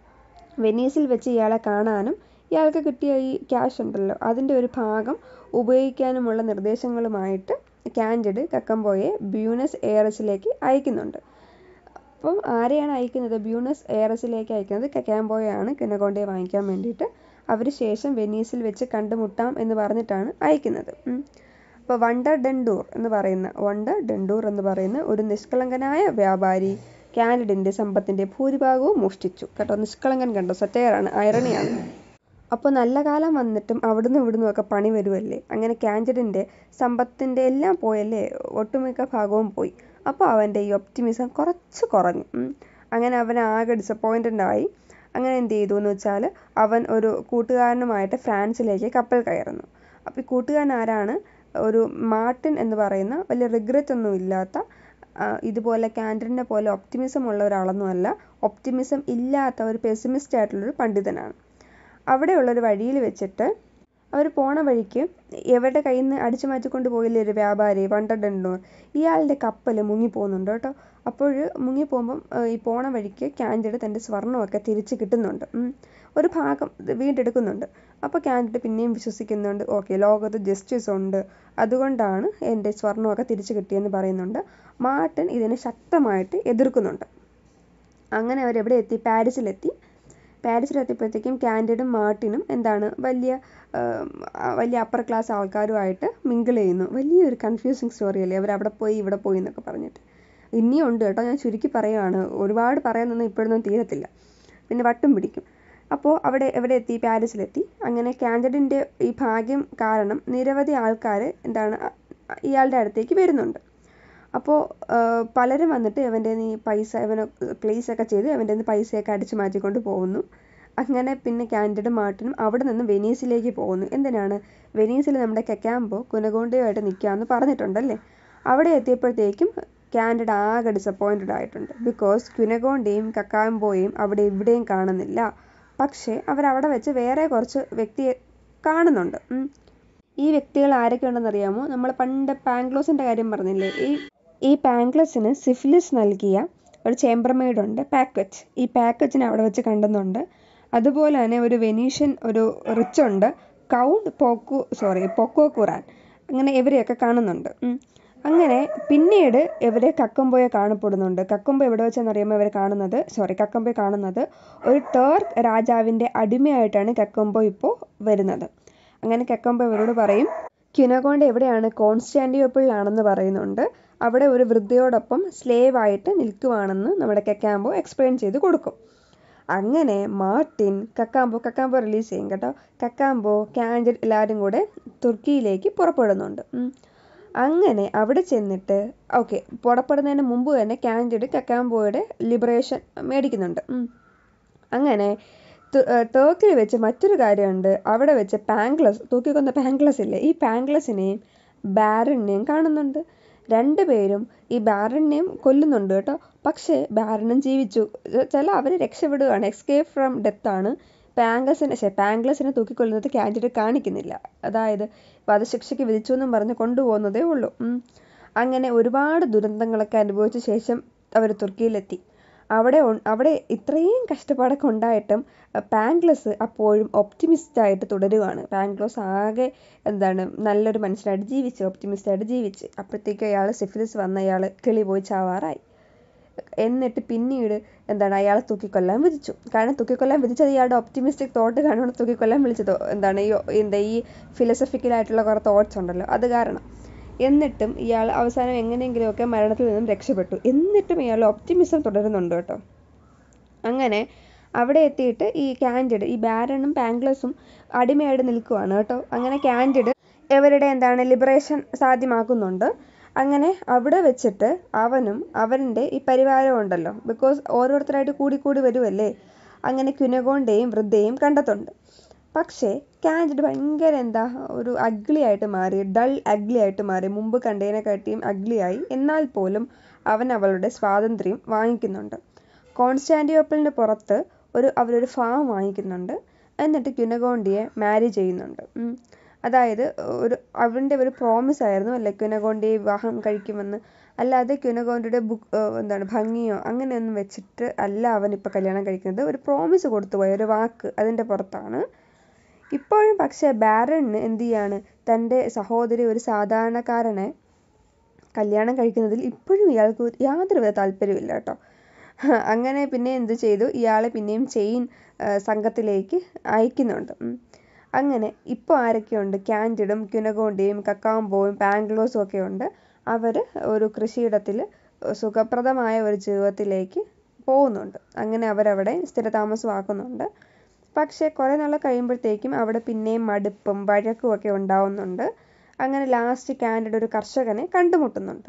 S1: വെനീസിൽ വെച്ച് ഇയാളെ കാണാനും ഇയാൾക്ക് കിട്ടിയ ഈ ക്യാഷ് ഉണ്ടല്ലോ അതിൻ്റെ ഒരു ഭാഗം ഉപയോഗിക്കാനുമുള്ള നിർദ്ദേശങ്ങളുമായിട്ട് കാൻഡിഡ് കെക്കാംബോയെ ബ്യൂണസ് എയറസിലേക്ക് അയക്കുന്നുണ്ട്. അപ്പം ആരെയാണ് അയക്കുന്നത്? ബ്യൂണസ് എയറസിലേക്ക് അയക്കുന്നത് കെക്കാംബോയാണ് ക്യുനഗോണ്ടയെ വാങ്ങിക്കാൻ വേണ്ടിയിട്ട്. അവർ ശേഷം വെനീസിൽ വെച്ച് കണ്ടുമുട്ടാം എന്ന് പറഞ്ഞിട്ടാണ് അയക്കുന്നത്. അപ്പോൾ വണ്ടർ ഡെൻഡൂർ എന്ന് പറയുന്ന ഒരു നിഷ്കളങ്കനായ വ്യാപാരി കാൻഡിഡിൻ്റെ സമ്പത്തിൻ്റെ ഭൂരിഭാഗവും മോഷ്ടിച്ചു കേട്ടോ. നിഷ്കളങ്കൻ കണ്ടോ, സറ്റയറാണ്, ഐറണിയാണ്. അപ്പോൾ നല്ല കാലം വന്നിട്ടും അവിടുന്ന് ഇവിടുന്നും ഒക്കെ പണി വരുമല്ലേ. അങ്ങനെ കാൻഡിഡിൻ്റെ സമ്പത്തിൻ്റെ എല്ലാം പോയല്ലേ, ഒട്ടുമിക്ക ഭാഗവും പോയി. അപ്പോൾ അവൻ്റെ ഈ ഒപ്റ്റിമിസം കുറച്ച് കുറഞ്ഞു. അങ്ങനെ അവൻ ആകെ ഡിസപ്പോയിൻറ്റഡ് ആയി. അങ്ങനെ എന്ത് ചെയ്തു എന്ന് വെച്ചാൽ അവൻ ഒരു കൂട്ടുകാരനുമായിട്ട് ഫ്രാൻസിലേക്ക് കപ്പൽ കയറുന്നു. അപ്പോൾ ഈ കൂട്ടുകാരൻ ആരാണ്? ഒരു മാർട്ടിൻ എന്ന് പറയുന്ന വലിയ റിഗ്രറ്റ് ഒന്നും ഇല്ലാത്ത, ഇതുപോലെ കാൻഡിഡിനെ പോലെ ഒപ്റ്റിമിസം ഉള്ള ഒരാളൊന്നുമല്ല, ഒപ്റ്റിമിസം ഇല്ലാത്ത ഒരു പെസിമിസ്റ്റ് ആയിട്ടുള്ളൊരു പണ്ഡിതനാണ്. അവിടെയുള്ളൊരു വഴിയിൽ വെച്ചിട്ട് അവർ പോണ വഴിക്ക് എവരുടെ കയ്യിൽ നിന്ന് അടിച്ചു മാറ്റിക്കൊണ്ട് പോയില്ലേ ഒരു വ്യാപാരി വണ്ടർ ഡെൻഡൂർ, ഇയാളുടെ കപ്പൽ മുങ്ങിപ്പോകുന്നുണ്ട് കേട്ടോ. അപ്പോൾ മുങ്ങിപ്പോകുമ്പം ഈ പോണ വഴിക്ക് കാൻഡിഡ് തൻ്റെ സ്വർണ്ണമൊക്കെ തിരിച്ച് കിട്ടുന്നുണ്ട്, ഒരു ഭാഗം വീണ്ടെടുക്കുന്നുണ്ട്. അപ്പോൾ കാൻഡിഡ് പിന്നെയും വിശ്വസിക്കുന്നുണ്ട്, ഓക്കെ ലോകത്ത് ജസ്റ്റിസ് ഉണ്ട്, അതുകൊണ്ടാണ് എൻ്റെ സ്വർണ്ണമൊക്കെ തിരിച്ചു കിട്ടിയെന്ന് പറയുന്നുണ്ട്. മാർട്ടിൻ ഇതിനെ ശക്തമായിട്ട് എതിർക്കുന്നുണ്ട്. അങ്ങനെ അവരെവിടെ എത്തി? പാരീസിലെത്തിയപ്പോഴത്തേക്കും കാൻഡിഡും മാർട്ടിനും വലിയ അപ്പർ ക്ലാസ് ആൾക്കാരുമായിട്ട് മിങ്കിൾ ചെയ്യുന്നു. വലിയൊരു കൺഫ്യൂസിങ് സ്റ്റോറിയല്ലേ, അവരവിടെ പോയി ഇവിടെ പോയി എന്നൊക്കെ പറഞ്ഞിട്ട്. ഇനിയും ഉണ്ട് കേട്ടോ, ഞാൻ ചുരുക്കി പറയുകയാണ്, ഒരുപാട് പറയാനൊന്നും ഇപ്പോഴൊന്നും തീരത്തില്ല, പിന്നെ വട്ടും പിടിക്കും. അപ്പോൾ എവിടെ എത്തി? പാരീസിലെത്തി. അങ്ങനെ കാൻഡിഡിൻ്റെ ഈ ഭാഗ്യം കാരണം നിരവധി ആൾക്കാർ ഇയാളുടെ അടുത്തേക്ക് വരുന്നുണ്ട്. അപ്പോൾ പലരും വന്നിട്ട് ഇവൻ്റെ ഇവനെ പ്ലേസൊക്കെ ചെയ്ത് ഇവൻ്റെ പൈസയൊക്കെ അടിച്ചു മാറ്റിക്കൊണ്ട് പോകുന്നു. അങ്ങനെ പിന്നെ കാൻഡിഡും മാർട്ടിനും അവിടെ നിന്ന് വെനീസിലേക്ക് പോകുന്നു. എന്തിനാണ്? വെനീസിൽ നമ്മുടെ കെക്കാംബോ ക്യുനഗോണ്ടയുമായിട്ട് നിൽക്കാമെന്ന് പറഞ്ഞിട്ടുണ്ടല്ലേ. അവിടെ എത്തിയപ്പോഴത്തേക്കും കാൻഡിഡ് ആകെ ഡിസപ്പോയിൻറ്റഡ് ആയിട്ടുണ്ട്. ബിക്കോസ് ക്യുനഗോണ്ടയും കെക്കാംബോയും അവിടെ എവിടെയും കാണുന്നില്ല. പക്ഷേ അവരവിടെ വെച്ച് വേറെ കുറച്ച് വ്യക്തിയെ കാണുന്നുണ്ട്. ഈ വ്യക്തികൾ ആരൊക്കെ ഉണ്ടെന്നറിയാമോ? നമ്മൾ പണ്ട് പാങ്ക്ലോസിൻ്റെ കാര്യം പറഞ്ഞില്ലേ, ഈ പാങ്ക്ലസിന് സിഫിലിസ് നൽകിയ ഒരു ചേംബർമെയ്ഡുണ്ട്, പാക്കറ്റ്. ഈ പാക്കറ്റിനെ അവിടെ വെച്ച് കണ്ടുന്നുണ്ട്. അതുപോലെ തന്നെ ഒരു വെനീഷ്യൻ ഒരു റിച്ചുണ്ട്, കൗണ്ട് പൊക്കോ കുറാൻ. അങ്ങനെ ഇവരെയൊക്കെ കാണുന്നുണ്ട്. അങ്ങനെ പിന്നീട് ഇവരെ കക്കംബോയെ കാണപ്പെടുന്നുണ്ട്. കക്കംബോ എവിടെ വെച്ചെന്നറിയുമ്പോൾ കക്കംബോയെ കാണുന്നത് ഒരു ടർക്ക് രാജാവിൻ്റെ അടിമയായിട്ടാണ് കക്കംബോ ഇപ്പോൾ വരുന്നത്. അങ്ങനെ കക്കംബോ ഇവരോട് പറയും, ക്യുനഗോണ്ട എവിടെയാണ്? കോൺസ്റ്റാന്റിനോപ്പിളിലാണെന്ന് പറയുന്നുണ്ട്. അവിടെ ഒരു വൃദ്ധയോടൊപ്പം സ്ലേവ് ആയിട്ട് നിൽക്കുവാണെന്ന് നമ്മുടെ കക്കാംബോ എക്സ്പ്ലെയിൻ ചെയ്ത് കൊടുക്കും. അങ്ങനെ മാർട്ടിൻ കക്കാംബോ റിലീസ് ചെയ്യും കേട്ടോ. കക്കാംബോ, കാൻഡിഡ് എല്ലാവരും കൂടെ തുർക്കിയിലേക്ക് പുറപ്പെടുന്നുണ്ട്. അങ്ങനെ അവിടെ ചെന്നിട്ട് പുറപ്പെടുന്നതിന് മുമ്പ് തന്നെ കാൻഡിഡ് കക്കാംബോയുടെ ലിബറേഷൻ മേടിക്കുന്നുണ്ട്. അങ്ങനെ ടർക്കിൽ വെച്ച് മറ്റൊരു കാര്യമുണ്ട്. അവിടെ വെച്ച് തൂക്കിക്കൊന്ന പാങ്ക്ലസ് ഇല്ലേ, ഈ പാങ്ക്ലസിനെയും ബാരണിനെയും കാണുന്നുണ്ട്. രണ്ടുപേരും ഈ ബാരണിനെയും കൊല്ലുന്നുണ്ട് കേട്ടോ. പക്ഷേ ബാരണും ജീവിച്ചു. അവർ രക്ഷപ്പെടുകയാണ്, എസ്കേപ്പ് ഫ്രം ഡെത്ത് ആണ്. പാങ്ക്ലസിനെ തൂക്കിക്കൊല്ലുന്നത് കാൻഡിഡ് കാണിക്കുന്നില്ല. അതായത് വധശിക്ഷയ്ക്ക് വിധിച്ചു എന്നും പറഞ്ഞ് കൊണ്ടുപോകുന്നതേ ഉള്ളൂ. അങ്ങനെ ഒരുപാട് ദുരന്തങ്ങളൊക്കെ അനുഭവിച്ച ശേഷം അവർ തുർക്കിയിലെത്തി. അവിടെ ഇത്രയും കഷ്ടപ്പാടൊക്കെ ഉണ്ടായിട്ടും പാങ്ക്ലസ് അപ്പോഴും ഒപ്റ്റിമിസ്റ്റായിട്ട് തുടരുകയാണ്. പാങ്ക്ലസ് ആകെ നല്ലൊരു മനുഷ്യനായിട്ട് ഒപ്റ്റിമിസ്റ്റായിട്ട് ജീവിച്ച്. അപ്പോഴത്തേക്കും അയാൾ സിഫിലിസ് വന്ന അയാൾ കിളി പോയി ചാവാറായി. എന്നിട്ട് പിന്നീട് അയാളെ തൂക്കിക്കൊല്ലാൻ വിധിച്ചു. കാരണം തൂക്കിക്കൊല്ലാൻ വിധിച്ചത് ഇയാളുടെ ഒപ്റ്റിമിസ്റ്റിക് തോട്ട് കാണുകൊണ്ട് തൂക്കിക്കൊല്ലാൻ വിളിച്ചതോ ഈ ഫിലോസഫിക്കലായിട്ടുള്ള കുറേ തോട്ട്സ് ഉണ്ടല്ലോ, അത് കാരണം. എന്നിട്ടും ഇയാൾ അവസാനം എങ്ങനെയെങ്കിലുമൊക്കെ മരണത്തിൽ നിന്നും രക്ഷപ്പെട്ടു. എന്നിട്ടും ഇയാൾ ഒപ്റ്റിമിസം തുടരുന്നുണ്ട് കേട്ടോ. അങ്ങനെ അവിടെ എത്തിയിട്ട് ഈ കാൻഡിഡ്, ഈ ബാരണും പാങ്ക്ലസും അടിമയായിട്ട് നിൽക്കുവാണ് കേട്ടോ. അങ്ങനെ കാൻഡിഡ് ഇവരുടെ ലിബറേഷൻ സാധ്യമാക്കുന്നുണ്ട്. അങ്ങനെ അവിടെ വെച്ചിട്ട് അവനും അവൻ്റെ ഈ പരിവാരം ഉണ്ടല്ലോ, ബിക്കോസ് ഓരോരുത്തരായിട്ട് കൂടി വരുമല്ലേ, അങ്ങനെ ക്യുനഗോണ്ടയും വൃദ്ധയും കണ്ടെത്തുന്നുണ്ട്. പക്ഷേ കാൻഡിഡ് ഭയങ്കര ഒരു അഗ്ലി ആയിട്ട് മാറി, ഡൾ അഗ്ലി ആയിട്ട് മാറി. മുമ്പ് കണ്ടതിനെക്കാട്ടിയും അഗ്ലിയായി. എന്നാൽ പോലും അവൻ അവളുടെ സ്വാതന്ത്ര്യം വാങ്ങിക്കുന്നുണ്ട്. കോൺസ്റ്റാന്റിനോപ്പിളിന് പുറത്ത് അവരൊരു ഫാം വാങ്ങിക്കുന്നുണ്ട്. എന്നിട്ട് ക്യുനഗോണ്ടയെ മാരി ചെയ്യുന്നുണ്ട്. അതായത് അവൻ്റെ ഒരു പ്രോമിസ് ആയിരുന്നു അല്ലേ, ക്യുനഗോണ്ടയെ വിവാഹം കഴിക്കുമെന്ന്. അല്ലാതെ ക്യുനഗോണ്ടയുടെ ഭംഗിയോ അങ്ങനെയൊന്നും വെച്ചിട്ട് അല്ല അവനിപ്പോൾ കല്യാണം കഴിക്കുന്നത്. ഒരു പ്രോമിസ് കൊടുത്തുപോയ ഒരു വാക്ക്, അതിൻ്റെ പുറത്താണ്. ഇപ്പോഴും പക്ഷേ ബാരണിന് എന്ത് ചെയ്യാണ്, തൻ്റെ സഹോദരി ഒരു സാധാരണക്കാരനെ കല്യാണം കഴിക്കുന്നതിൽ ഇപ്പോഴും ഇയാൾക്ക് യാതൊരുവിധ താല്പര്യമില്ല കേട്ടോ. അങ്ങനെ പിന്നെ എന്ത് ചെയ്തു, ഇയാളെ പിന്നെയും ചെയിൻ സംഘത്തിലേക്ക് അയക്കുന്നുണ്ട്. അങ്ങനെ ഇപ്പോൾ ആരൊക്കെയുണ്ട്? കാൻഡിഡും ക്യുനഗോണ്ടയും കക്കാംബോയും പാങ്ക്ലോസും ഒക്കെ ഉണ്ട്. അവർ ഒരു കൃഷിയിടത്തിൽ സുഖപ്രദമായ ഒരു ജീവിതത്തിലേക്ക് പോകുന്നുണ്ട്. അങ്ങനെ അവരവിടെ സ്ഥിരതാമസമാക്കുന്നുണ്ട്. പക്ഷേ കുറേ നാൾ കഴിയുമ്പോഴത്തേക്കും അവിടെ പിന്നെയും മടുപ്പും വഴക്കും ഒക്കെ ഉണ്ടാവുന്നുണ്ട്. അങ്ങനെ ലാസ്റ്റ് കാൻഡിഡ് ഒരു കർഷകനെ കണ്ടുമുട്ടുന്നുണ്ട്.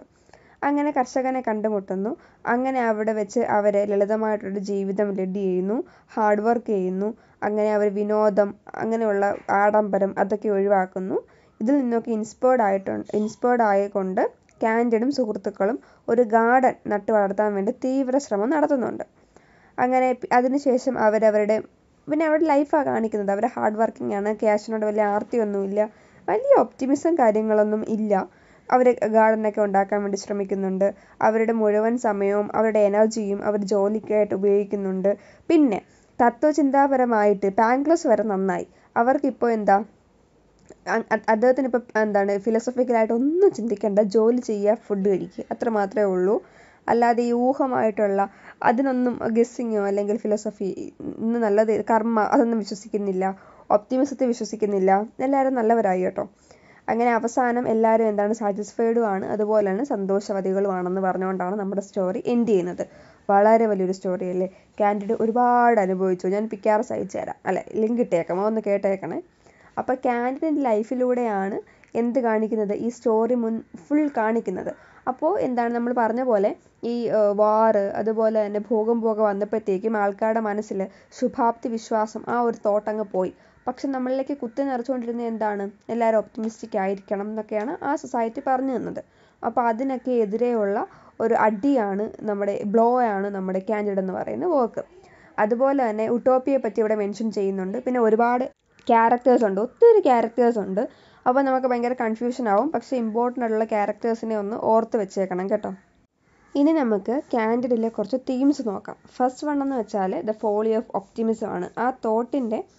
S1: അങ്ങനെ അവിടെ വെച്ച് അവർ ലളിതമായിട്ടൊരു ജീവിതം ലീഡ് ചെയ്യുന്നു, ഹാർഡ് വർക്ക് ചെയ്യുന്നു. അങ്ങനെ അവർ വിനോദം, അങ്ങനെയുള്ള ആഡംബരം അതൊക്കെ ഒഴിവാക്കുന്നു. ഇതിൽ നിന്നൊക്കെ ഇൻസ്പയർഡ് ആയിക്കൊണ്ട് കാൻഡിഡും സുഹൃത്തുക്കളും ഒരു ഗാർഡൻ നട്ടു വളർത്താൻ വേണ്ടി തീവ്ര ശ്രമം നടത്തുന്നുണ്ട്. അങ്ങനെ അതിനുശേഷം അവരുടെ ലൈഫാണ് കാണിക്കുന്നത്. അവർ ഹാർഡ് വർക്കിംഗ് ആണ്, ക്യാഷിനോട് വലിയ ആർത്തിയൊന്നുമില്ല, വലിയ ഒപ്റ്റിമിസം കാര്യങ്ങളൊന്നും ഇല്ല. അവർ ഗാർഡനൊക്കെ ഉണ്ടാക്കാൻ വേണ്ടി ശ്രമിക്കുന്നുണ്ട്. അവരുടെ മുഴുവൻ സമയവും അവരുടെ എനർജിയും അവർ ജോലിക്കായിട്ട് ഉപയോഗിക്കുന്നുണ്ട്. പിന്നെ തത്വചിന്താപരമായിട്ട് പാങ്ക്ലസ് വരെ നന്നായി. അവർക്കിപ്പോൾ അദ്ദേഹത്തിന് ഇപ്പം ഫിലോസഫിക്കലായിട്ട് ഒന്നും ചിന്തിക്കേണ്ട, ജോലി ചെയ്യുക, ഫുഡ് കഴിക്കുക, അത്ര മാത്രമേ ഉള്ളൂ. അല്ലാതെ ഈ ഊഹമായിട്ടുള്ള അതിനൊന്നും ഗസ്സിങ്ങോ അല്ലെങ്കിൽ ഫിലോസഫി ഇന്ന് നല്ലത് കർമ്മ അതൊന്നും വിശ്വസിക്കുന്നില്ല, ഒപ്റ്റിമിസത്തിൽ വിശ്വസിക്കുന്നില്ല. എല്ലാവരും നല്ലവരായി കേട്ടോ. അങ്ങനെ അവസാനം എല്ലാവരും സാറ്റിസ്ഫൈഡും ആണ്, അതുപോലെ തന്നെ സന്തോഷവതികളുമാണെന്ന് പറഞ്ഞുകൊണ്ടാണ് നമ്മുടെ സ്റ്റോറി എൻഡ് ചെയ്യുന്നത്. വളരെ വലിയൊരു സ്റ്റോറി അല്ലേ. കാൻഡിഡ് ഒരുപാട് അനുഭവിച്ചു. ഞാൻ പിക്കാറസ് അയച്ചു തരാം, ലിങ്ക് ഇട്ടേക്കാം, അതൊന്ന് കേട്ടേക്കണേ. അപ്പോൾ കാൻഡിഡിൻ്റെ ലൈഫിലൂടെയാണ് എന്ത് കാണിക്കുന്നത്, ഈ സ്റ്റോറി ഫുൾ കാണിക്കുന്നത്. അപ്പോൾ നമ്മൾ പറഞ്ഞ പോലെ ഈ വാറ് അതുപോലെ തന്നെ ഭൂകമ്പമൊക്കെ വന്നപ്പോഴത്തേക്കും ആൾക്കാരുടെ മനസ്സിൽ ശുഭാപ്തി വിശ്വാസം ആ ഒരു തോട്ട് അങ്ങ് പോയി. പക്ഷെ നമ്മളിലേക്ക് കുത്തി നിറച്ചുകൊണ്ടിരുന്നത് എല്ലാവരും ഒപ്റ്റിമിസ്റ്റിക് ആയിരിക്കണം എന്നൊക്കെയാണ് ആ സൊസൈറ്റി പറഞ്ഞു തന്നത്. അപ്പോൾ അതിനൊക്കെ എതിരെയുള്ള ഒരു അടിയാണ് ബ്ലോ ആണ് നമ്മുടെ കാൻഡിഡ് എന്ന് പറയുന്ന വർക്ക്. അതുപോലെ തന്നെ ഉട്ടോപ്പിയെ പറ്റി ഇവിടെ മെൻഷൻ ചെയ്യുന്നുണ്ട്. പിന്നെ ഒരുപാട് ഒത്തിരി ക്യാരക്ടേഴ്സ് ഉണ്ട്. അപ്പോൾ നമുക്ക് ഭയങ്കര കൺഫ്യൂഷൻ ആവും. പക്ഷേ ഇമ്പോർട്ടൻ്റ് ആയിട്ടുള്ള ക്യാരക്ടേഴ്സിനെ ഒന്ന് ഓർത്ത് വെച്ചേക്കണം കേട്ടോ. ഇനി നമുക്ക് കാൻഡിഡിലെ കുറച്ച് തീംസ് നോക്കാം. ഫസ്റ്റ് വൺ എന്ന് വെച്ചാൽ ദ ഫോളി ഓഫ് ഒപ്റ്റിമിസം ആണ്. ആ തോട്ടിൻ്റെ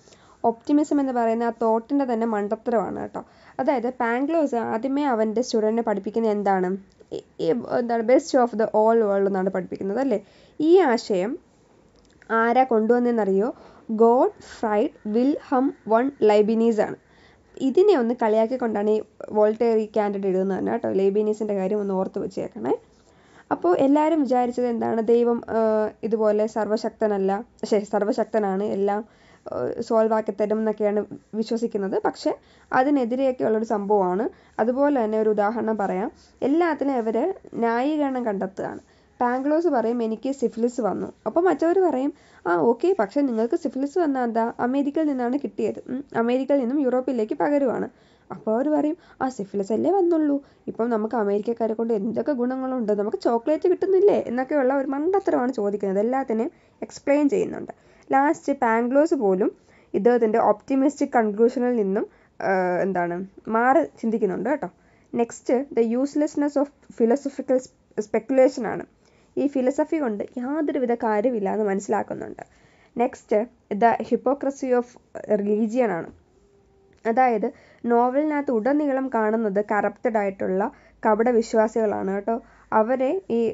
S1: ഒപ്റ്റിമിസം എന്ന് പറയുന്ന ആ തോട്ടിൻ്റെ തന്നെ മണ്ടത്തരമാണ് കേട്ടോ. അതായത് പാങ്ക്ലോസ് ആദ്യമേ അവൻ്റെ സ്റ്റുഡൻറ്റിനെ പഠിപ്പിക്കുന്നത് എന്താണ് best of the all world എന്നാണ് പഠിപ്പിക്കുന്നത് അല്ലേ. ഈ ആശയം ആരാ കൊണ്ടുവന്നതെന്നറിയോ? Gottfried Wilhelm von Leibniz ആണ്. ഇതിനെ ഒന്ന് കളിയാക്കിക്കൊണ്ടാണ് ഈ വോൾട്ടയർ ഈ കാൻഡിഡ് എഴുതുന്നത് തന്നെ കേട്ടോ. ലൈബിനീസിൻ്റെ കാര്യം ഒന്ന് ഓർത്ത് വെച്ചേക്കണേ. അപ്പോൾ എല്ലാവരും വിചാരിച്ചത് എന്താണ്? ദൈവം ഇതുപോലെ സർവശക്തനാണ്, എല്ലാം സോൾവ് ആക്കി തരും എന്നൊക്കെയാണ് വിശ്വസിക്കുന്നത്. പക്ഷെ അതിനെതിരെയൊക്കെ ഉള്ളൊരു സംഭവമാണ്. അതുപോലെ തന്നെ ഒരു ഉദാഹരണം പറയാം. എല്ലാത്തിനും ഇവർ ന്യായീകരണം കണ്ടെത്തുകയാണ്. പാങ്ക്ലോസ് പറയും എനിക്ക് സിഫിലിസ് വന്നു. അപ്പോൾ മറ്റവർ പറയും ഓക്കെ, പക്ഷെ നിങ്ങൾക്ക് സിഫിലിസ് വന്നാൽ എന്താ? അമേരിക്കയിൽ നിന്നാണ് കിട്ടിയത്, അമേരിക്കയിൽ നിന്നും യൂറോപ്പിലേക്ക് പകരുവാണ്. അപ്പോൾ അവർ പറയും സിഫിലിസ് അല്ലേ വന്നുള്ളൂ, ഇപ്പം നമുക്ക് അമേരിക്കക്കാരെ കൊണ്ട് എന്തൊക്കെ ഗുണങ്ങളുണ്ട്, നമുക്ക് ചോക്ലേറ്റ് കിട്ടുന്നില്ലേ എന്നൊക്കെയുള്ള ഒരു മണ്ടത്തരമാണ് ചോദിക്കുന്നത്. എല്ലാത്തിനെയും എക്സ്പ്ലെയിൻ ചെയ്യുന്നുണ്ട്. ലാസ്റ്റ് പാങ്ക്ലോസ് പോലും ഇദ്ദേഹത്തിൻ്റെ ഒപ്റ്റിമിസ്റ്റിക് കൺക്ലൂഷനിൽ നിന്നും മാറി ചിന്തിക്കുന്നുണ്ട് കേട്ടോ. Next the uselessness of philosophical speculation ആണ്. ഈ ഫിലോസഫി കൊണ്ട് യാതൊരുവിധ കാര്യമില്ല എന്ന് മനസ്സിലാക്കുന്നുണ്ട്. Next the hypocrisy of religion ആണ്. അതായത് നോവലിനകത്ത് ഉടനീളം കാണുന്നത് കറപ്റ്റഡ് ആയിട്ടുള്ള കപട വിശ്വാസികളാണ് കേട്ടോ. അവരെ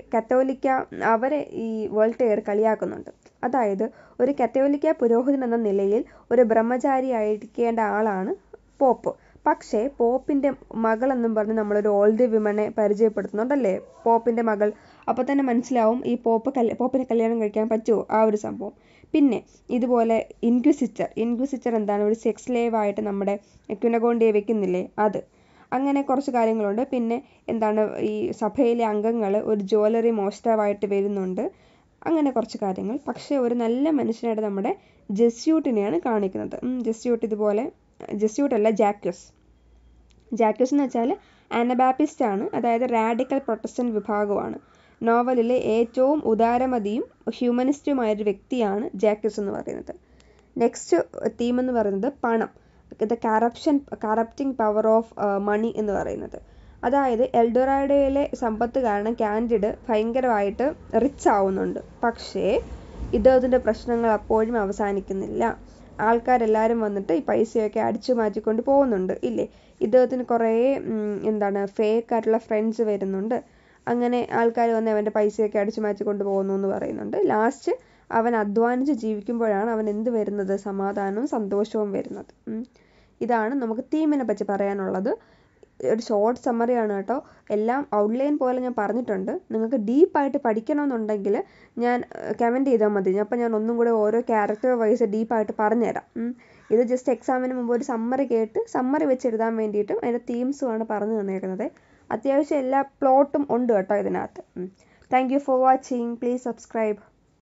S1: ഈ വോൾട്ടയർ കളിയാക്കുന്നുണ്ട്. അതായത് ഒരു കത്തോലിക്ക പുരോഹിതൻ എന്ന നിലയിൽ ഒരു ബ്രഹ്മചാരിയായിരിക്കേണ്ട ആളാണ് പോപ്പ്. പക്ഷേ പോപ്പിൻ്റെ മകളെന്നും പറഞ്ഞ് നമ്മളൊരു ഓൾഡ് വിമനെ പരിചയപ്പെടുത്തുന്നുണ്ടല്ലേ, പോപ്പിൻ്റെ മകൾ. അപ്പോൾ തന്നെ മനസ്സിലാവും ഈ പോപ്പിനെ കല്യാണം കഴിക്കാൻ പറ്റുമോ ആ ഒരു സംഭവം. പിന്നെ ഇതുപോലെ ഇൻക്വിസിറ്റർ എന്താണ്? ഒരു സെക്സ് സ്ലേവ് ആയിട്ട് നമ്മുടെ ക്യുനഗോണ്ടിയെ വെക്കുന്നില്ലേ, അത്. അങ്ങനെ കുറച്ച് കാര്യങ്ങളുണ്ട്. പിന്നെ ഈ സഭയിലെ അംഗങ്ങൾ ഒരു ജ്വല്ലറി മോഷ്ടാവായിട്ട് വരുന്നുണ്ട്. അങ്ങനെ കുറച്ച് കാര്യങ്ങൾ. പക്ഷേ ഒരു നല്ല മനുഷ്യനായിട്ട് നമ്മുടെ ജെസ്യൂട്ടിനെയാണ് കാണിക്കുന്നത്. ജെസ്യൂട്ടല്ല, ജാക്യൂസ് എന്ന് വെച്ചാൽ അനബാപ്പിസ്റ്റ് ആണ്. അതായത് റാഡിക്കൽ പ്രൊട്ടസ്റ്റന്റ് വിഭാഗമാണ്. നോവലിലെ ഏറ്റവും ഉദാരമതിയും ഹ്യൂമനിസ്റ്റുമായൊരു വ്യക്തിയാണ് ജാക്യൂസ് എന്ന് പറയുന്നത്. നെക്സ്റ്റ് തീം എന്ന് പറയുന്നത് പണം, the corrupting power of money എന്ന് പറയുന്നത്. അതായത് എൽഡോറാഡോയിലെ സമ്പത്ത് കാരണം കാൻഡിഡ് ഭയങ്കരമായിട്ട് റിച്ച് ആവുന്നുണ്ട്. പക്ഷേ ഇദ്ദേഹത്തിൻ്റെ പ്രശ്നങ്ങൾ അപ്പോഴും അവസാനിക്കുന്നില്ല. ആൾക്കാരെല്ലാവരും വന്നിട്ട് ഈ പൈസയൊക്കെ അടിച്ചു മാറ്റിക്കൊണ്ട് പോകുന്നുണ്ട് ഇല്ലേ. ഇദ്ദേഹത്തിന് കുറേ ഫേക്ക് ആയിട്ടുള്ള ഫ്രണ്ട്സ് വരുന്നുണ്ട്. അങ്ങനെ ആൾക്കാർ വന്ന് അവൻ്റെ പൈസയൊക്കെ അടിച്ചു മാറ്റിക്കൊണ്ട് പോകുന്നു എന്ന് പറയുന്നുണ്ട്. ലാസ്റ്റ് അവൻ അധ്വാനിച്ച് ജീവിക്കുമ്പോഴാണ് അവൻ എന്ത് വരുന്നത്? സമാധാനവും സന്തോഷവും വരുന്നത്. ഇതാണ് നമുക്ക് തീമിനെ പറ്റി പറയാനുള്ളത്. ഒരു ഷോർട്ട് സമ്മറിയാണ് കേട്ടോ. എല്ലാം ഔട്ട്ലൈൻ പോലെ ഞാൻ പറഞ്ഞിട്ടുണ്ട്. നിങ്ങൾക്ക് ഡീപ്പായിട്ട് പഠിക്കണമെന്നുണ്ടെങ്കിൽ ഞാൻ കമൻറ്റ് ചെയ്താൽ മതി. അപ്പോൾ ഞാൻ ഒന്നും കൂടെ ഓരോ ക്യാരക്ടർ വൈസ് ഡീപ്പായിട്ട് പറഞ്ഞുതരാം. ഇത് ജസ്റ്റ് എക്സാമിന് മുമ്പ് ഒരു സമ്മറി വെച്ച് എഴുതാൻ വേണ്ടിയിട്ടും അതിൻ്റെ തീംസുമാണ് പറഞ്ഞു തന്നേക്കുന്നത്. അത്യാവശ്യം എല്ലാ പ്ലോട്ടും ഉണ്ട് കേട്ടോ ഇതിനകത്ത്. Thank you for watching. Please subscribe.